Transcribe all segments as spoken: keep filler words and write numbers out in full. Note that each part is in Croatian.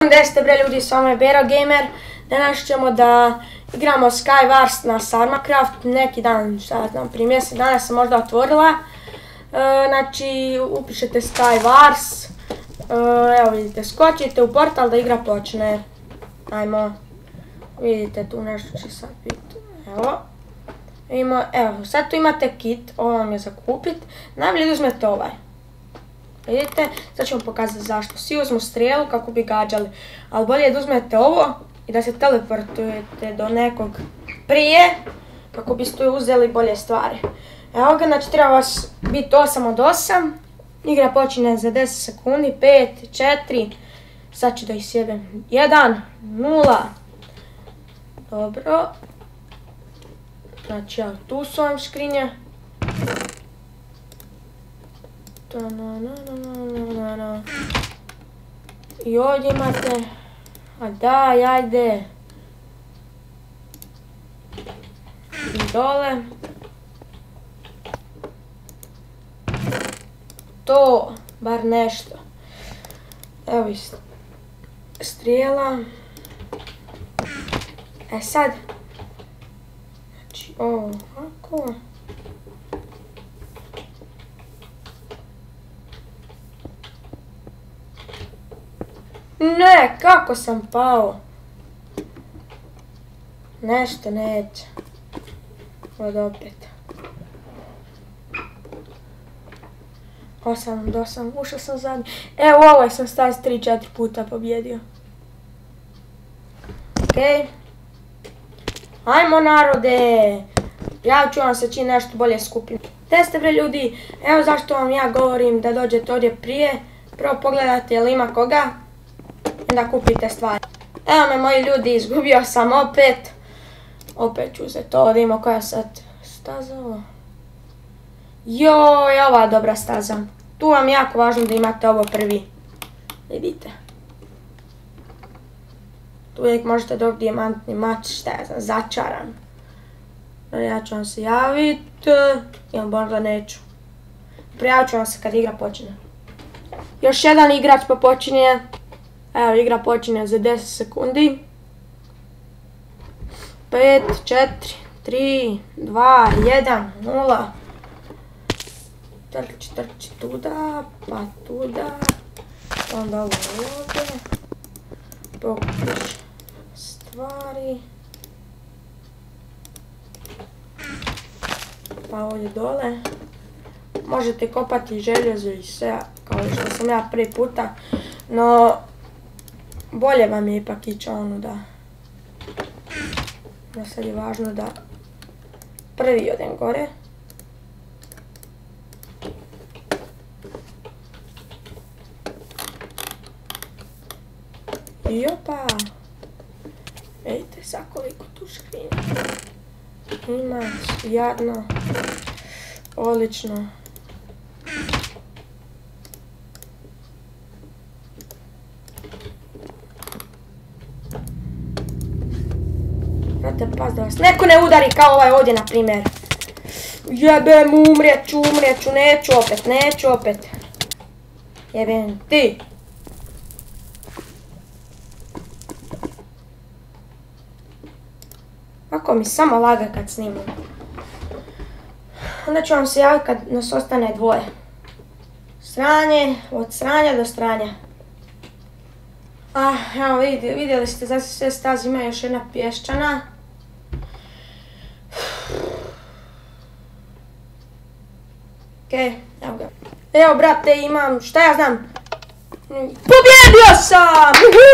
Gdje ste bre ljudi, s vama je Bero Gamer. Danas ćemo da igramo Skywars na Sarmacraft. Neki dan, šta ja znam, prije mjesec dana sam možda otvorila. Znači, upišete Skywars. Evo vidite, skočite u portal da igra počne. Ajmo. Vidite tu nešto će sad biti. Evo. Evo, sad tu imate kit, ovo vam je za kupit. Najbolje da uzmete ovaj. Vidite, sad ću vam pokazati zašto. Svi uzmu strijelu kako bi gađali, ali bolje je da uzmete ovo i da se teleportujete do nekog prije kako biste uzeli bolje stvari. Evo ga, znači treba vas biti osam od osam. Igra počinje za deset sekundi, pet, četiri, sad ću da ih sjebem, jedan, nula. Dobro. Znači, evo, tu su vam škrinje. I ovdje imate, a daj, ajde. I dole. To, bar nešto. Evo i strijela. E sad. Znači, ovo, ovako. Ne, kako sam pao? Nešto neće. Od opet. osam od osam, ušao sam zadnji. Evo ovaj sam stazi tri četiri puta pobjedio. Okej. Ajmo narode! Ja ću vam se čini nešto bolje skupim. Te ste bre ljudi, evo zašto vam ja govorim da dođete ovdje prije. Prvo pogledajte jel ima koga. I da kupite stvari. Evo me moji ljudi, izgubio sam opet. Opet ću uzeti ovo, da imamo koja sad staza ovo. Joj, ova je dobra staza. Tu vam je jako važno da imate ovo prvi. Vidite. Tu uvijek možete dobiti dijamantni mač, šta ja znam, začaran. Ja ću vam se javiti. Ili možda neću. Prijavit ću vam se kad igra počne. Još jedan igrač pa počinje. Evo, igra počinje za deset sekundi. pet, četiri, tri, dva, jedan, nula. Trči, trči tuda, pa tuda. Onda ovo ovdje. Pokupiš stvari. Pa ovdje dole. Možete kopati željezo i sve, kao što sam ja prvi puta. No, bolje vam je ipak ići ono da... No sad je važno da prvi odem gore. I opa! Vidite sad koliko tu škrinja. Ima, jadno. Odlično. Znate, pas da vas neko ne udari kao ovaj ovdje, na primjer. Jebem, umrijeću, umrijeću, neću opet, neću opet. Jebem ti. Kako mi samo laga kad snimam. Onda ću vam se javiti kad nas ostane dvoje. Sranje, od sranja do stranja. Ah, evo vidjeli ste, za sve staze ima još jedna pješčana. Okej, evo ga. Evo brate, imam, šta ja znam. Pobjedio sam!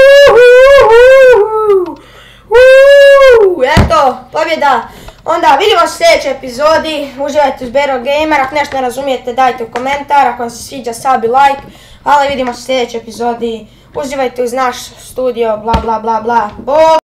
Eto, pobjeda. Onda vidimo se u sljedećoj epizodi. Uživajte uz Bero Gamer. Ako nešto ne razumijete dajte u komentar. Ako vam se sviđa sub i like. Ali vidimo se u sljedećoj epizodi. Uživajte uz naš studio. Bla bla bla bla. Bog!